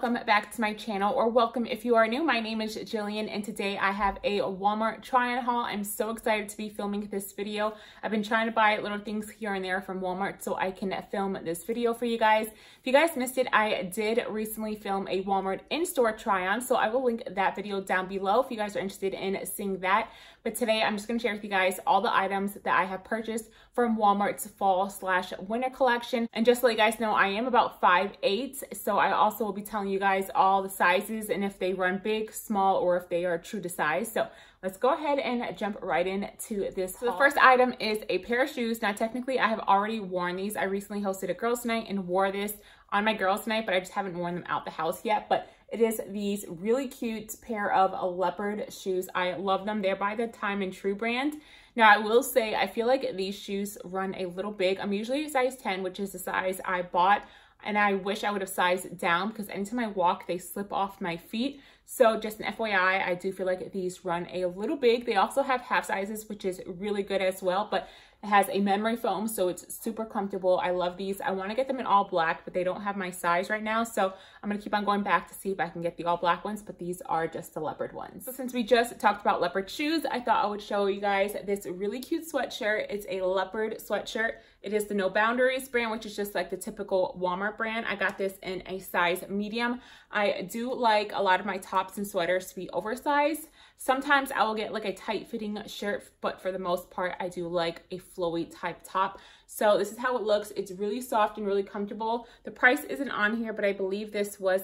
welcome back to my channel, or welcome if you are new. My name is Jillian and today I have a Walmart try-on haul. I'm so excited to be filming this video. I've been trying to buy little things here and there from Walmart so I can film this video for you guys. If you guys missed it, I did recently film a Walmart in-store try-on, so I will link that video down below if you guys are interested in seeing that. But today I'm just going to share with you guys all the items that I have purchased from Walmart's fall/winter collection. And just to let you guys know, I am about 5'8", so I also will be telling you guys all the sizes and if they run big, small, or if they are true to size. So let's go ahead and jump right into this haul. So the first item is a pair of shoes. Now technically I have already worn these. I recently hosted a girls' night and wore this on my girls' night, but I just haven't worn them out the house yet. But it is these really cute pair of leopard shoes. I love them. They're by the Time and Tru brand. Now I will say, I feel like these shoes run a little big. I'm usually a size 10, which is the size I bought. And I wish I would have sized down because anytime I walk, they slip off my feet. So just an FYI, I do feel like these run a little big. They also have half sizes, which is really good as well, but it has a memory foam, so it's super comfortable. I love these. I want to get them in all black, but they don't have my size right now. So I'm going to keep on going back to see if I can get the all black ones, but these are just the leopard ones. So since we just talked about leopard shoes, I thought I would show you guys this really cute sweatshirt. It's a leopard sweatshirt. It is the No Boundaries brand, which is just like the typical Walmart brand. I got this in a size medium. I do like a lot of my tops and sweaters to be oversized. Sometimes I will get like a tight fitting shirt, but for the most part, I do like a flowy type top. So this is how it looks. It's really soft and really comfortable. The price isn't on here, but I believe this was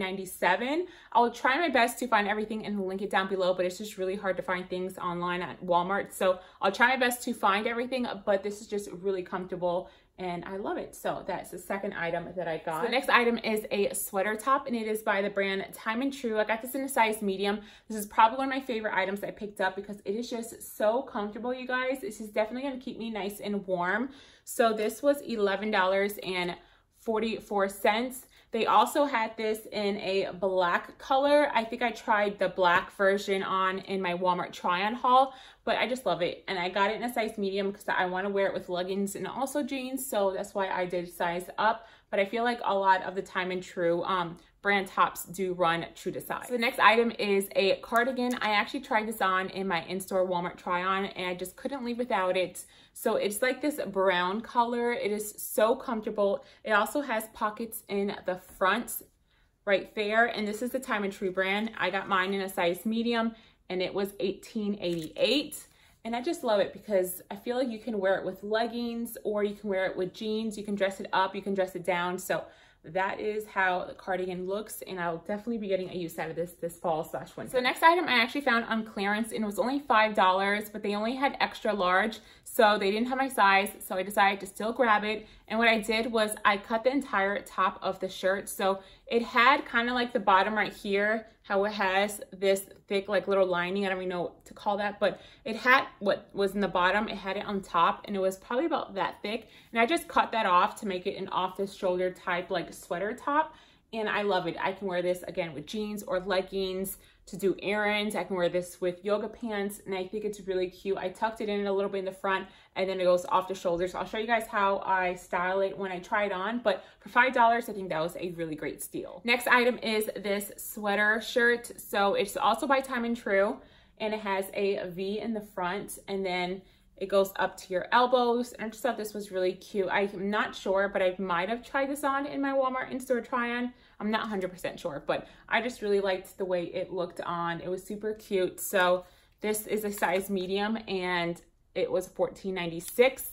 $9.97. I'll try my best to find everything and link it down below, but it's just really hard to find things online at Walmart. So I'll try my best to find everything, but this is just really comfortable and I love it. So that's the second item that I got. So the next item is a sweater top, and it is by the brand Time and Tru. I got this in a size medium. This is probably one of my favorite items I picked up because it is just so comfortable, you guys. This is definitely going to keep me nice and warm. So this was $11.44. They also had this in a black color. I think I tried the black version on in my Walmart try-on haul, but I just love it. And I got it in a size medium because I want to wear it with leggings and also jeans. So that's why I did size up. But I feel like a lot of the Time and Tru brand tops do run true to size. So the next item is a cardigan. I actually tried this on in my in-store Walmart try-on and I just couldn't leave without it. So it's like this brown color. It is so comfortable. It also has pockets in the front right there. And this is the Time and Tru brand. I got mine in a size medium and it was $18.88. And I just love it because I feel like you can wear it with leggings or you can wear it with jeans. You can dress it up, you can dress it down. So that is how the cardigan looks, and I'll definitely be getting a use out of this fall/winter. So the next item I actually found on clearance, and it was only $5, but they only had extra large, so they didn't have my size, so I decided to still grab it. And what I did was I cut the entire top of the shirt, so it had kind of like the bottom right here, how it has this thick like little lining. I don't even know what to call that, but it had what was in the bottom, it had it on top, and it was probably about that thick. And I just cut that off to make it an off the shoulder type like sweater top. And I love it. I can wear this again with jeans or leggings to do errands. I can wear this with yoga pants, and I think it's really cute. I tucked it in a little bit in the front, and then it goes off the shoulders. I'll show you guys how I style it when I try it on, but for $5, I think that was a really great steal. Next item is this sweater shirt. So it's also by Time and Tru, and it has a V in the front, and then it goes up to your elbows. And I just thought this was really cute. I'm not sure, but I might have tried this on in my Walmart in-store try-on. I'm not 100% sure, but I just really liked the way it looked on. It was super cute. So this is a size medium, and it was $14.96.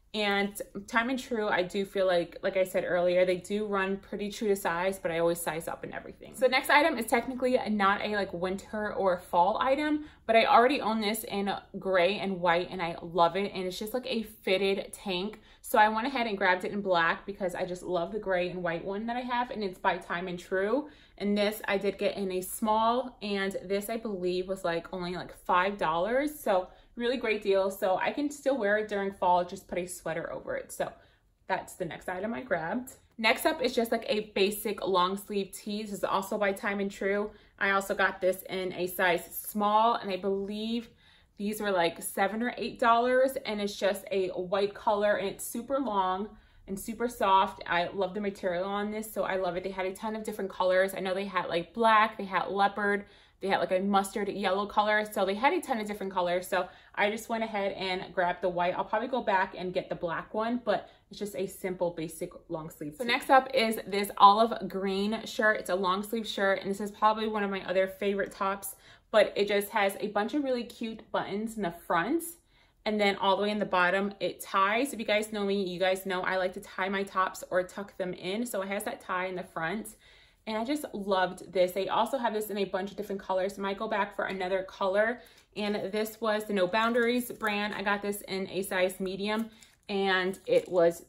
And Time and Tru, I do feel like I said earlier, they do run pretty true to size, but I always size up and everything. So the next item is technically not a like winter or fall item, but I already own this in gray and white, and I love it. And it's just like a fitted tank. So I went ahead and grabbed it in black because I just love the gray and white one that I have, and it's by Time and Tru. And this I did get in a small, and this I believe was like only like $5. So really great deal. So I can still wear it during fall, just put a sweater over it. So that's the next item I grabbed. Next up is just like a basic long sleeve tee. This is also by Time and Tru. I also got this in a size small, and I believe these were like $7 or $8, and it's just a white color, and it's super long. and super soft. I love the material on this, so I love it. They had a ton of different colors. I know they had like black, they had leopard, they had like a mustard yellow color. So they had a ton of different colors. So I just went ahead and grabbed the white. I'll probably go back and get the black one, but it's just a simple basic long sleeve. So next up is this olive green shirt. It's a long sleeve shirt, and this is probably one of my other favorite tops, but it just has a bunch of really cute buttons in the front. And then all the way in the bottom, it ties. If you guys know me, you guys know I like to tie my tops or tuck them in. So it has that tie in the front. And I just loved this. They also have this in a bunch of different colors. I might go back for another color. And this was the No Boundaries brand. I got this in a size medium, and it was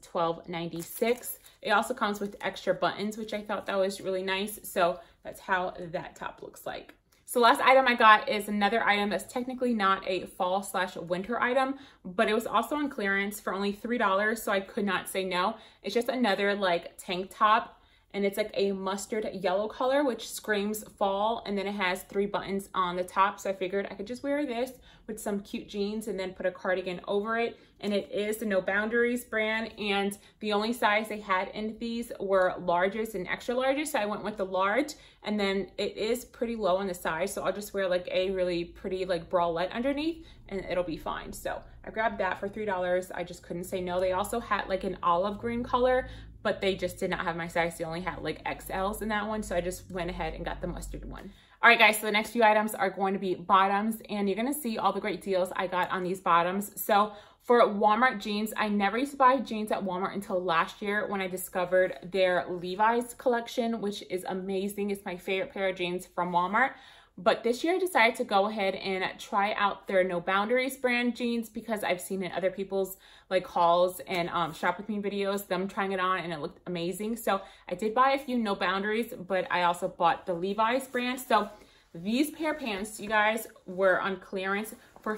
$12.96. It also comes with extra buttons, which I thought that was really nice. So that's how that top looks like. So last item I got is another item that's technically not a fall/winter item, but it was also on clearance for only $3, so I could not say no. It's just another like tank top, and it's like a mustard yellow color, which screams fall, and then it has 3 buttons on the top, so I figured I could just wear this with some cute jeans and then put a cardigan over it. And it is the No Boundaries brand, and the only size they had in these were larges and extra larges, so I went with the large. And then it is pretty low on the size, so I'll just wear like a really pretty like bralette underneath and it'll be fine. So I grabbed that for $3. I just couldn't say no. They also had like an olive green color, but they just did not have my size. They only had like XLs in that one, so I just went ahead and got the mustard one. All right, guys, so the next few items are going to be bottoms, and you're gonna see all the great deals I got on these bottoms. So for Walmart jeans, I never used to buy jeans at Walmart until last year when I discovered their Levi's collection, which is amazing. It's my favorite pair of jeans from Walmart. But this year I decided to go ahead and try out their No Boundaries brand jeans because I've seen in other people's like hauls and shop with me videos, them trying it on, and it looked amazing. So I did buy a few No Boundaries, but I also bought the Levi's brand. So these pair of pants, you guys, were on clearance for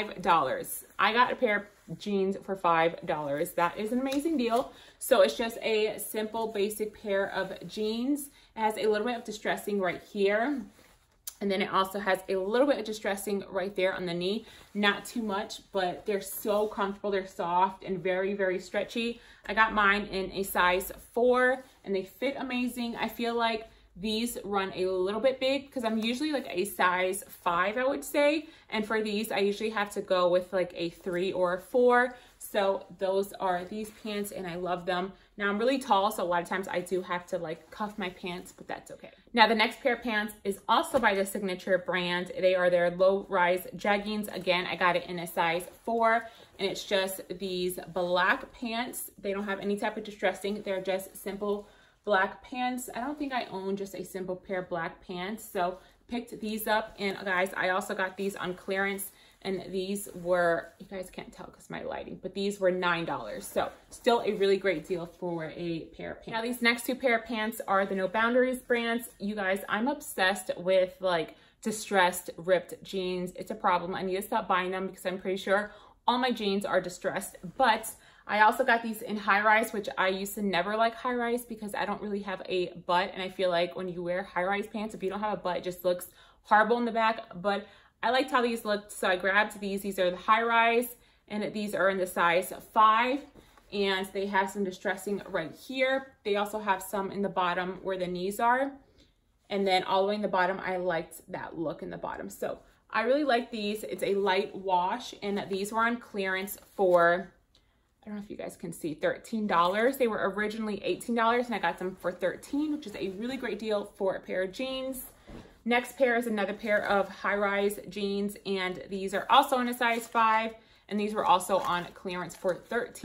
$5. I got a pair of jeans for $5. That is an amazing deal. So it's just a simple basic pair of jeans. It has a little bit of distressing right here. And then it also has a little bit of distressing right there on the knee. Not too much, but they're so comfortable. They're soft and very, very stretchy. I got mine in a size 4 and they fit amazing. I feel like these run a little bit big because I'm usually like a size 5, I would say. And for these, I usually have to go with like a 3 or a 4. So those are these pants and I love them. Now I'm really tall, so a lot of times I do have to like cuff my pants, but that's okay. Now the next pair of pants is also by the Signature brand. They are their low-rise jeggings. Again, I got it in a size 4, and it's just these black pants. They don't have any type of distressing. They're just simple black pants. I don't think I own just a simple pair of black pants, so picked these up. And guys, I also got these on clearance, and these were, you guys can't tell because my lighting, but these were $9. So still a really great deal for a pair of pants. Now these next 2 pair of pants are the No Boundaries brands. You guys, I'm obsessed with like distressed ripped jeans. It's a problem. I need to stop buying them because I'm pretty sure all my jeans are distressed. But I also got these in high rise, which I used to never like high rise because I don't really have a butt. And I feel like when you wear high rise pants, if you don't have a butt, it just looks horrible in the back. But I liked how these looked, so I grabbed these. These are the high rise, and these are in the size 5, and they have some distressing right here. They also have some in the bottom where the knees are, and then all the way in the bottom, I liked that look in the bottom. So I really like these. It's a light wash, and these were on clearance for, I don't know if you guys can see, $13. They were originally $18, and I got them for $13, which is a really great deal for a pair of jeans. Next pair is another pair of high-rise jeans, and these are also in a size 5, and these were also on clearance for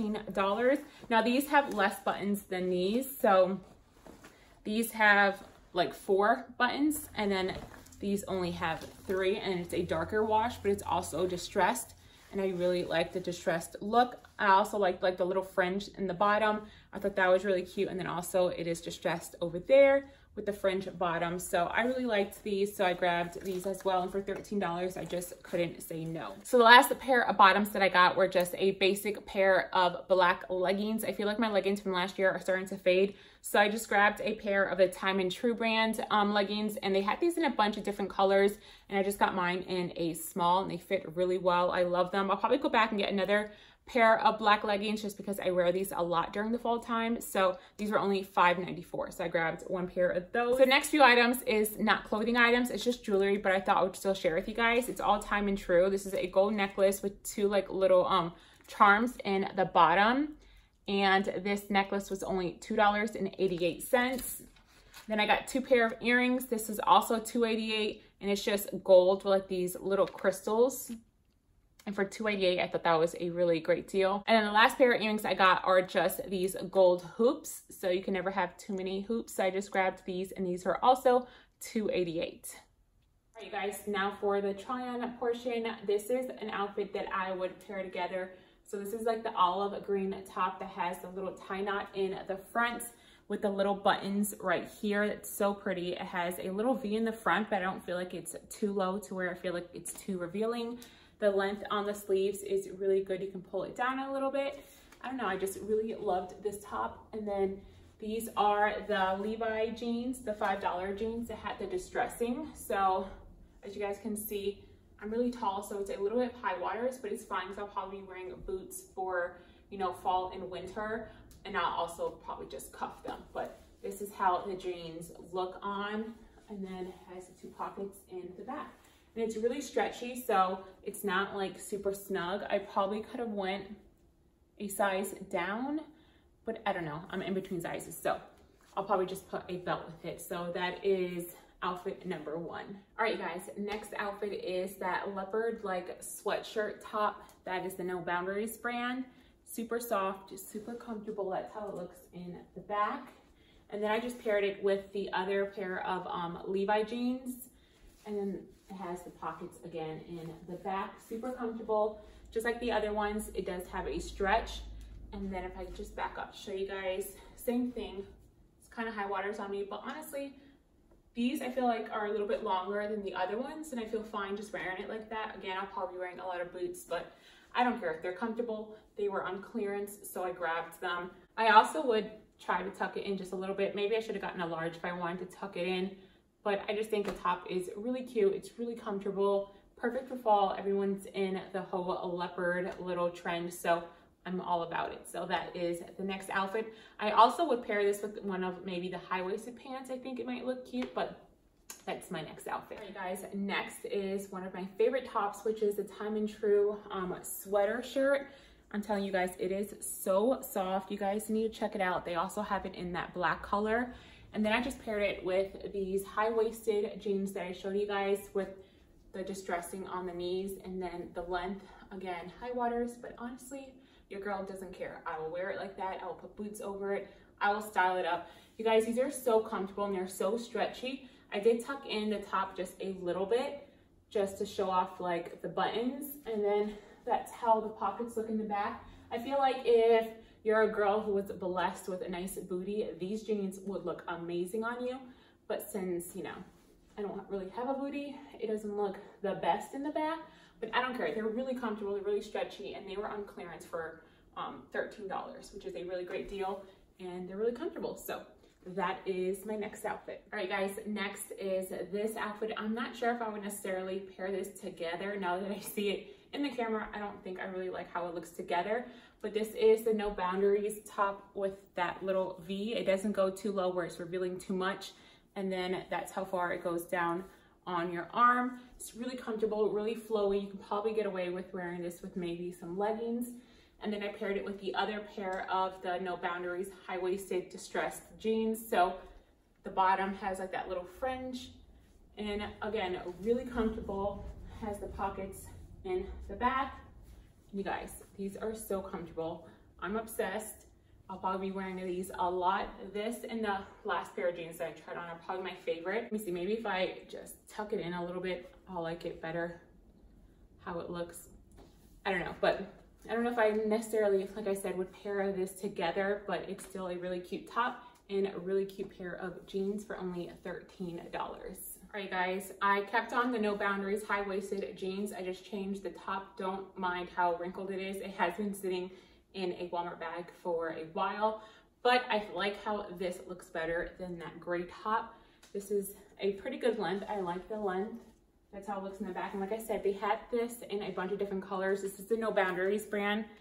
$13. Now these have less buttons than these, so these have like 4 buttons, and then these only have 3, and it's a darker wash, but it's also distressed, and I really like the distressed look. I also like the little fringe in the bottom. I thought that was really cute, and then also it is distressed over there with the fringe bottom. So I really liked these, so I grabbed these as well, and for $13 I just couldn't say no. So the last pair of bottoms that I got were just a basic pair of black leggings. I feel like my leggings from last year are starting to fade, so I just grabbed a pair of the Time and True brand leggings, and they had these in a bunch of different colors, and I just got mine in a small, and they fit really well. I love them. I'll probably go back and get another pair of black leggings just because I wear these a lot during the fall time. So these were only $5.94. So I grabbed one pair of those. The next few items is not clothing items. It's just jewelry, but I thought I would still share with you guys. It's all time and true. This is a gold necklace with two like little charms in the bottom. And this necklace was only $2.88. Then I got two pair of earrings. This is also $2.88, and it's just gold with like these little crystals. And for $2.88, I thought that was a really great deal. And then the last pair of earrings I got are just these gold hoops. So you can never have too many hoops. So I just grabbed these, and these are also $2.88. All right, you guys, now for the try-on portion. This is an outfit that I would pair together. So this is like the olive green top that has the little tie knot in the front with the little buttons right here. It's so pretty. It has a little V in the front, but I don't feel like it's too low to where I feel like it's too revealing. The length on the sleeves is really good. You can pull it down a little bit. I don't know, I just really loved this top. And then these are the Levi jeans, the $5 jeans that had the distressing. So as you guys can see, I'm really tall, so it's a little bit high waters, but it's fine because I'll probably be wearing boots for, you know, fall and winter. And I'll also probably just cuff them. But this is how the jeans look on. And then it has the two pockets in the back. And it's really stretchy, so it's not like super snug. I probably could have went a size down, but I don't know. I'm in between sizes, so I'll probably just put a belt with it. So that is outfit number one. All right, guys, next outfit is that leopard like sweatshirt top. That is the No Boundaries brand. Super soft, just super comfortable. That's how it looks in the back. And then I just paired it with the other pair of Levi jeans. And then it has the pockets again in the back. Super comfortable, just like the other ones. It does have a stretch. And then if I just back up, show you guys, same thing. It's kind of high waters on me, but honestly, these I feel like are a little bit longer than the other ones, and I feel fine just wearing it like that. Again, I'll probably be wearing a lot of boots, but I don't care. If they're comfortable, they were on clearance, so I grabbed them. I also would try to tuck it in just a little bit. Maybe I should have gotten a large if I wanted to tuck it in, but I just think the top is really cute. It's really comfortable, perfect for fall. Everyone's in the whole leopard little trend, so I'm all about it. So that is the next outfit. I also would pair this with one of maybe the high-waisted pants. I think it might look cute, but that's my next outfit. All right, guys, next is one of my favorite tops, which is the Time and True sweater shirt. I'm telling you guys, it is so soft. You guys need to check it out. They also have it in that black color. And then I just paired it with these high-waisted jeans that I showed you guys with the distressing on the knees, and then the length, again, high waters, but honestly, your girl doesn't care. I will wear it like that. I will put boots over it. I will style it up. You guys, these are so comfortable and they're so stretchy. I did tuck in the top just a little bit just to show off like the buttons, and then that's how the pockets look in the back. I feel like if you're a girl who was blessed with a nice booty, these jeans would look amazing on you. But since, you know, I don't really have a booty, it doesn't look the best in the back, but I don't care. They're really comfortable, they're really stretchy, and they were on clearance for $13, which is a really great deal, and they're really comfortable. So that is my next outfit. All right, guys, next is this outfit. I'm not sure if I would necessarily pair this together. Now that I see it in the camera, I don't think I really like how it looks together, but this is the No Boundaries top with that little V. It doesn't go too low where it's revealing too much, and then that's how far it goes down on your arm. It's really comfortable, really flowy. You can probably get away with wearing this with maybe some leggings. And then I paired it with the other pair of the No Boundaries high-waisted distressed jeans. So the bottom has like that little fringe, and again, really comfortable, has the pockets in the back. You guys, these are so comfortable. I'm obsessed. I'll probably be wearing these a lot. This and the last pair of jeans that I tried on are probably my favorite. Let me see, maybe if I just tuck it in a little bit, I'll like it better, how it looks. I don't know, but I don't know if I necessarily, like I said, would pair this together, but it's still a really cute top and a really cute pair of jeans for only $13. All right, guys, I kept on the No Boundaries high-waisted jeans. I just changed the top. Don't mind how wrinkled it is. It has been sitting in a Walmart bag for a while, but I like how this looks better than that gray top. This is a pretty good length. I like the length. That's how it looks in the back. And like I said, they had this in a bunch of different colors. This is the No Boundaries brand,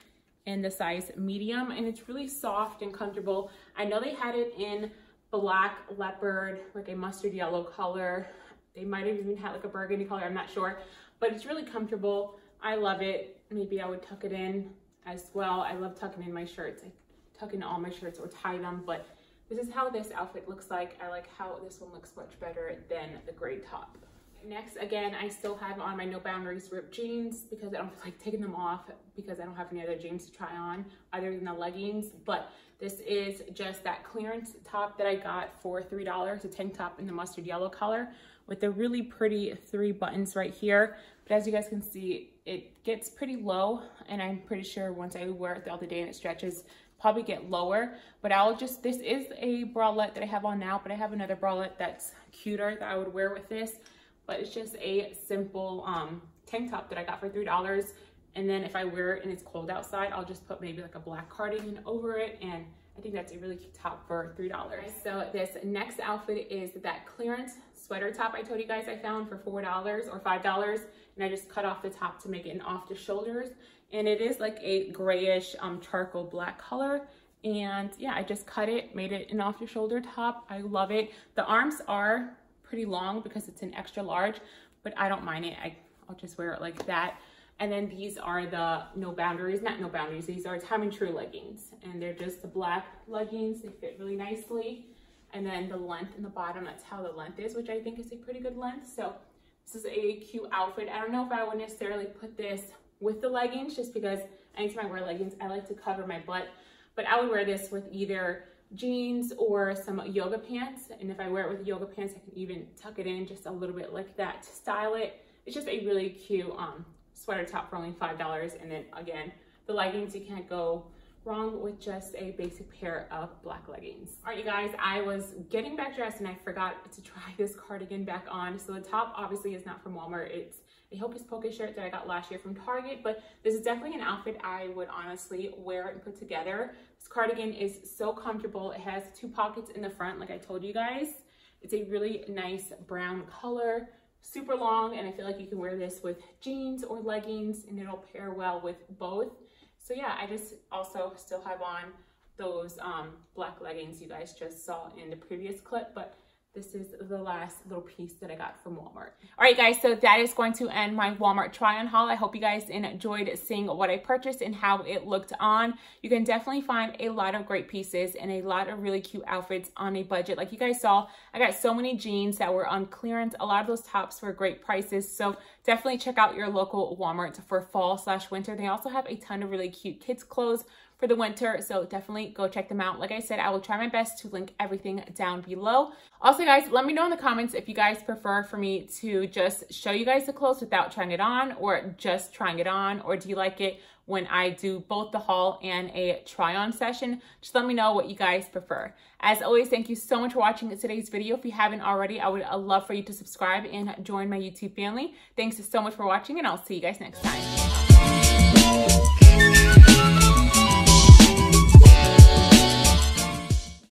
in the size medium, and it's really soft and comfortable. I know they had it in black leopard, like a mustard yellow color. They might have even had like a burgundy color, I'm not sure, but it's really comfortable. I love it. Maybe I would tuck it in as well. I love tucking in my shirts. I tuck in all my shirts or tie them, but this is how this outfit looks like. I like how this one looks much better than the gray top. Next, again, I still have on my No Boundaries ripped jeans because I don't feel like taking them off because I don't have any other jeans to try on other than the leggings. But this is just that clearance top that I got for $3, a tank top in the mustard yellow color with the really pretty 3 buttons right here. But as you guys can see, it gets pretty low, and I'm pretty sure once I wear it throughout the day and it stretches, probably get lower. But this is a bralette that I have on now, but I have another bralette that's cuter that I would wear with this. But it's just a simple tank top that I got for $3. And then if I wear it and it's cold outside, I'll just put maybe like a black cardigan over it. And I think that's a really cute top for $3. So this next outfit is that clearance sweater top I told you guys I found for $4 or $5. And I just cut off the top to make it an off the shoulders. And it is like a grayish charcoal black color. And yeah, I just cut it, made it an off the shoulder top. I love it. The arms are pretty long because it's an extra large, but I don't mind it. I'll just wear it like that. And then these are the No Boundaries, not No Boundaries, these are Time and True leggings, and they're just the black leggings. They fit really nicely. And then the length in the bottom, that's how the length is, which I think is a pretty good length. So this is a cute outfit. I don't know if I would necessarily put this with the leggings, just because anytime I wear leggings, I like to cover my butt, but I would wear this with either jeans or some yoga pants. And if I wear it with yoga pants, I can even tuck it in just a little bit like that to style it. It's just a really cute sweater top for only $5. And then again, the leggings, you can't go wrong with just a basic pair of black leggings. All right, you guys, I was getting back dressed and I forgot to try this cardigan back on. So the top obviously is not from Walmart. It's a Hocus Pocus shirt that I got last year from Target, but this is definitely an outfit I would honestly wear and put together. This cardigan is so comfortable. It has 2 pockets in the front, like I told you guys. It's a really nice brown color, super long, and I feel like you can wear this with jeans or leggings and it'll pair well with both. So yeah, I just also still have on those black leggings you guys just saw in the previous clip, but this is the last little piece that I got from Walmart. All right, guys, so that is going to end my Walmart try-on haul. I hope you guys enjoyed seeing what I purchased and how it looked on. You can definitely find a lot of great pieces and a lot of really cute outfits on a budget. Like you guys saw, I got so many jeans that were on clearance. A lot of those tops were great prices. So definitely check out your local Walmart for fall/winter. They also have a ton of really cute kids clothes for the winter, so definitely go check them out. Like I said, I will try my best to link everything down below. Also, guys, let me know in the comments if you guys prefer for me to just show you guys the clothes without trying it on, or just trying it on, or do you like it when I do both the haul and a try-on session? Just let me know what you guys prefer. As always, thank you so much for watching today's video. If you haven't already, I would love for you to subscribe and join my YouTube family. Thanks so much for watching, and I'll see you guys next time.